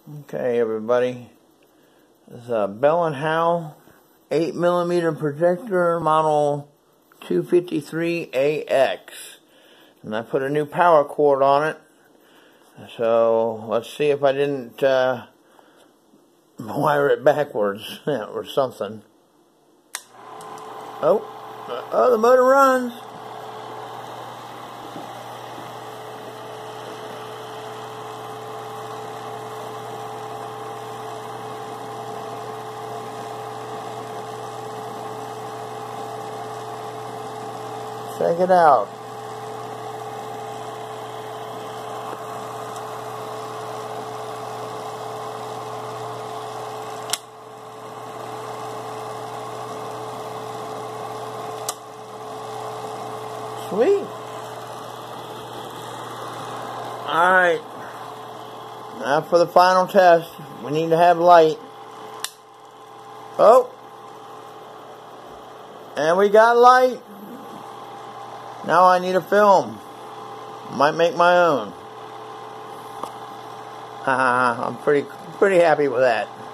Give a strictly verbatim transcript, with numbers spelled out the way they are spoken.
Okay, everybody. This is a Bell and Howell eight millimeter projector model two fifty-three A X. And I put a new power cord on it. So let's see if I didn't uh, wire it backwards or something. Oh, oh, the motor runs. Check it out. Sweet. Alright. Now for the final test. We need to have light. Oh. And we got light. Now I need a film. Might make my own. I'm pretty pretty happy with that.